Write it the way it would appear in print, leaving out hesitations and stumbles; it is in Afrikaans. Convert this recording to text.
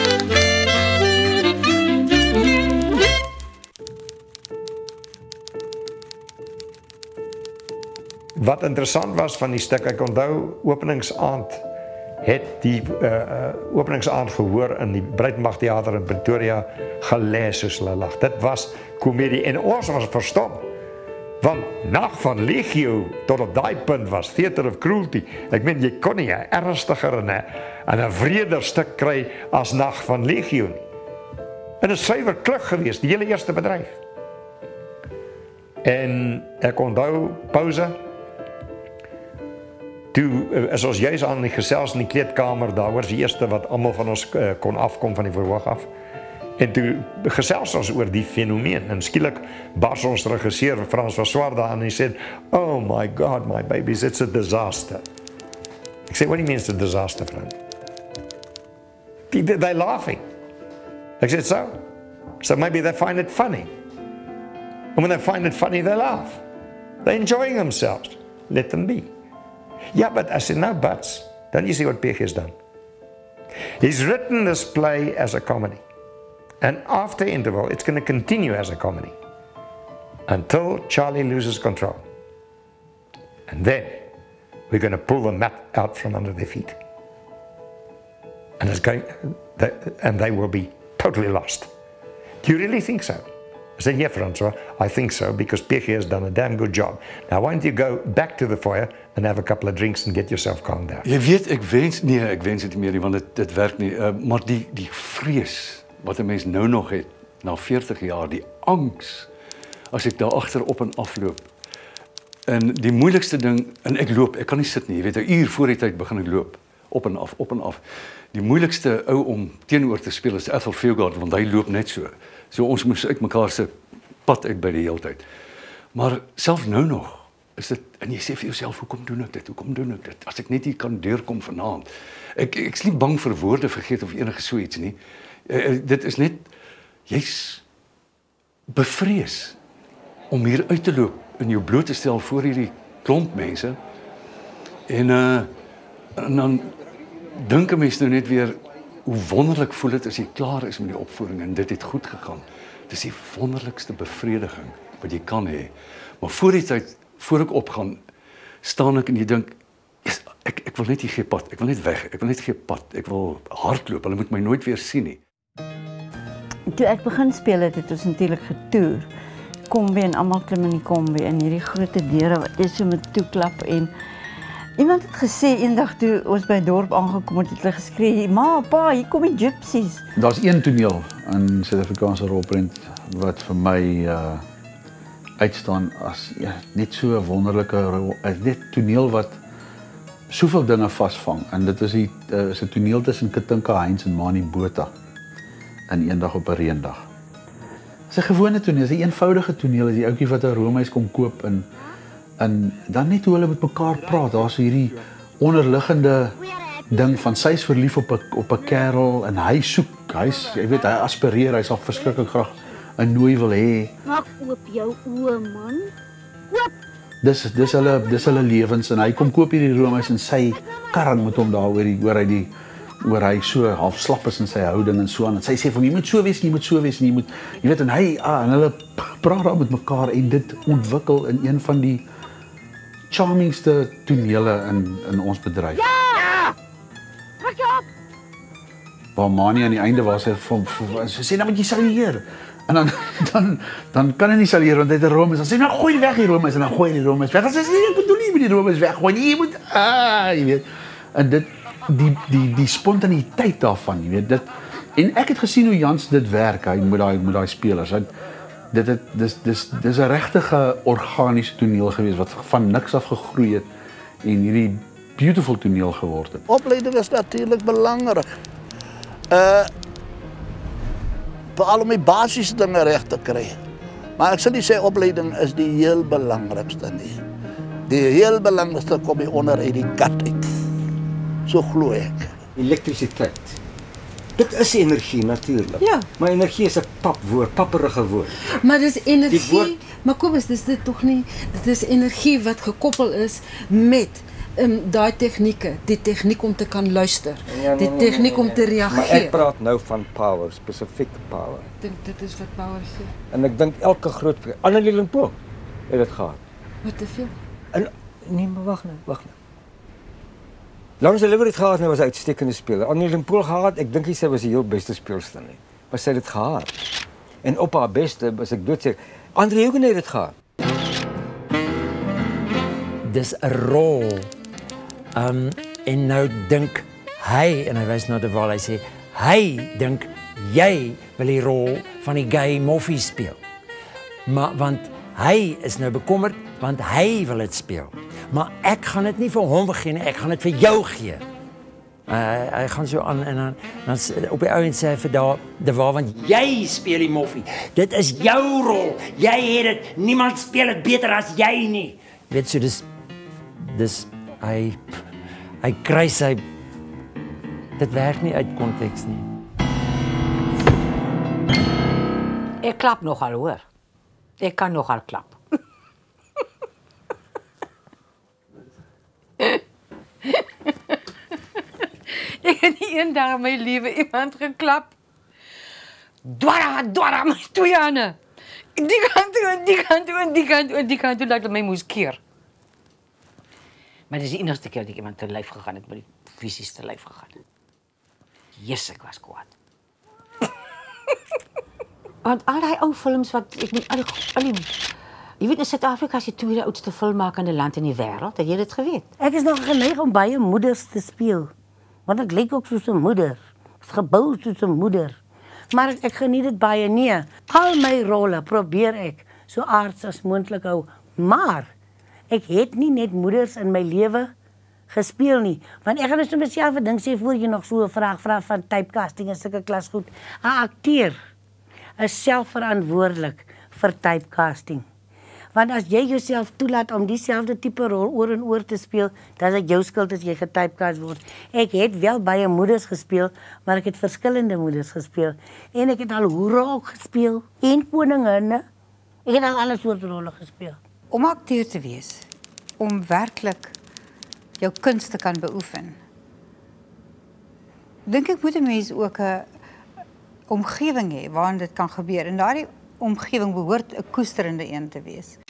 Wat interessant was van die stuk, ek onthou openingsaand het die openingsaand gehoor in die Breitenberg Theater in Pretoria gelees soos hulle lag. Dit was komedie en ons was verstom. Want Nag van Legio tot op daai punt was Theater of Cruelty. Ek meen jy kon nie 'n ernstiger en 'n wreder stuk kry as Nag van Legio nie. En 'n suiwer klug geweest, die hele eerste bedryf. En ek onthou pouse. Toe is ons juis aan die gesels in die kleedkamer daaroor, die eerste wat almal van ons kon afkom van die verhoog af. En toe gesels ons oor die fenomeen en skielik bars ons regisseur Frans van Swarda aan en hy sê, "Oh my God, my babies, it's a disaster." Ek sê, "What do you mean it's a disaster, friend?" They're laughing. I said, "So maybe they find it funny. And when they find it funny, they laugh. They're enjoying themselves. Let them be." Yeah, but I said, "No buts. Don't you see what Peg has done? He's written this play as a comedy. And after interval, it's going to continue as a comedy. Until Charlie loses control. And then, we're going to pull the mat out from under their feet. And they will be totally lost. Do you really think so?" I said, "Yeah, Francois, I think so, because Peg has done a damn good job. Now, why don't you go back to the foyer and have a couple of drinks and get yourself calmed down?" Jy weet, ek wens dit nie meer nie, want dit werk nie. Maar die vrees wat 'n mens nou nog het, na 40 jaar, die angs, as ek daar agter op en afloop. En die moeilikste ding, en ek kan nie sit nie, jy weet, 'n uur voor die tyd begin ek loop, op en af. Die moeilikste ou om teenoor te speel is Ethel Fugard, want hy loop net so. So ons moes uit mekaar se pad uit by die hele tyd. Maar self nou nog, is dit, en jy sê vir jouself, hoekom doen ek dit? As ek net hier kan deurkom vanaand. Ek is nie bang vir woorde vergeet of enige so iets nie. Dit is net, jy's bevrees om hier uit te loop en jou bloot te stel voor hierdie klomp mense. En dan dink 'n mens nou net weer, hoe wonderlik voel dit as jy klaar is met die opvoering en dit het goed gegaan. Dis die wonderlikste bevrediging wat jy kan hê. Maar voor die tyd, voor ek opgaan, staan ek en jy dink, yes, ek wil net hier gee pad, ek wil net weg, ek wil net gee pad, ek wil hardloop, hulle moet my nooit weer sien nie. Toe ek begin speel het ons natuurlik getoer. Kombi en almal klim in die kombi en hierdie groot deure wat jy so met toeklap en iemand het gesê eendag toe ons by 'n dorp aangekom het hulle geskree, "Ma, pa, hier kom die gypsies." Daar's een toneel in Suid-Afrikaanse rolprent wat vir my uitstaan as net so 'n wonderlike rol. Dit toneel wat soveel dinge vasvang en dit is 'n toneel tussen Katinka Heinz en Mani Botha in Eendag op 'n Reendag. Dis 'n gewone toneel, 'n eenvoudige toneel, is die ouetjie wat 'n roomhuis kom koop en dan net hoe hulle met mekaar praat. Daar's hierdie onderliggende ding van sy's verlief op 'n kerel en hy soek, jy weet, hy aspireer, hy sal verskriklik graag 'n nooi wil hê. Maak oop jou oë, man. Oop. Dis hulle lewens en hy kom koop hierdie roomhuis en sy karring met hom daar oor hy so half slap is in sy houding en so aan. En sy sê van jy moet so wees, jy moet, jy weet, en hy en hulle praat daar met mekaar en dit ontwikkel in een van die charmingste tonele in ons bedryf. Ja! Trek jou op! Waar Mani aan die einde was, sy sê, "Nou moet jy salieer." En dan kan hy nie salieer, want hy het 'n roomhuis. Dan sê, "Nou gooi weg die roomhuis," en dan gooi hy die roomhuis weg. En sy sê, "Ek bedoel nie met die roomhuis weggooi nie, jy moet, jy weet." En dit, die spontaniteit daarvan, jy weet, en ek het gesien hoe Jans dit werk, hy met daai spelers. Dis 'n regtige organiese toneel geweest wat van niks af gegroei het en hierdie beautiful toneel geword het. Opleiding is natuurlijk belangrik. Veral om die basiese dinge reg te kry. Maar ek sal nie sê opleiding is die heel belangrikste nie. Die heel belangrikste kom hier onder uit die kat uit. So glo ek. Elektrisiteit. Dit is energie natuurlijk. Ja. Maar energie is 'n papperige woord. Maar dis energie. Die woord, maar kom eens, dis dit tog nie. Dit is energie wat gekoppel is met Daai tegnieke, die tegniek om te kan luister, die tegniek om te Maar reageer. ek praat nou van power, spesifieke power. Ek dink dit is wat power gee. En ek dink elke groot Annelie Limpopo het dit gehad. Wat te veel. En nee, maar wag nou. Lawrence Olivier het gehad, hy was 'n uitstekende speler. Annelie Limpopo gehad, ek dink sy was die heel beste speelster nie. Maar sy het dit gehad. En op haar beste, as ek doodseker, Andre Hugen het dit gehad. Dis 'n rol. En nou dink hy, en hy wys na De Waal, hy sê, hy dink jy wil die rol van die gay moffie speel. Maar want hy is nou bekommerd, want hy wil dit speel. Maar ek gaan dit nie vir hom gee nie, ek gaan dit vir jou gee. Hy gaan so aan en dan op die ouend sê hy vir De Waal, want jy speel die moffie. Dit is jou rol. Jy het dit. Niemand speel dit beter as jy nie. Weet so dis hy kry sy dit werk nie uit konteks nie. Ek klap nogal hoor. Ek kan nogal klap. Ek het nie eendag in my lewe iemand geklap. Dwara my twee hande. Die kant toe en die kant toe en die kant toe en die kant toe dat my moes keer. Maar dis die enigste keer dat ek iemand te lyf gegaan het, met die fisies te lyf gegaan het. Yes, ek was kwaad. Want al die ou films wat ek met al die jy weet, Suid-Afrika is die tweede oudste filmmakende land in die wêreld. Het jy dit geweet? Ek is nog geneig om baie moeders te speel. Want ek lyk ook soos 'n moeder. Ek is gebou soos 'n moeder. Maar ek geniet dit baie nie. Al my rolle probeer ek so aards as moontlik hou. Maar ek het nie net moeders in my lewe gespeel nie. Want ek gaan dus myself 'n ding sê voor jy nog so 'n vraag vra van typecasting en sulke klasgoed. 'n Akteur is selfverantwoordelik vir typecasting. Want as jy jouself toelaat om dieselfde tipe rol oor en oor te speel, dan is dit jou skuld as jy getypecast word. Ek het wel baie moeders gespeel, maar ek het verskillende moeders gespeel. En ek het al hoere ook gespeel, en koninginne. Ek het al alle soorte rolle gespeel. Om akteur te wees, om werklik jou kuns te kan beoefen, dink ek moet 'n mens ook 'n omgewing hê waarin dit kan gebeur. En daardie omgewing behoort 'n koesterende een te wees.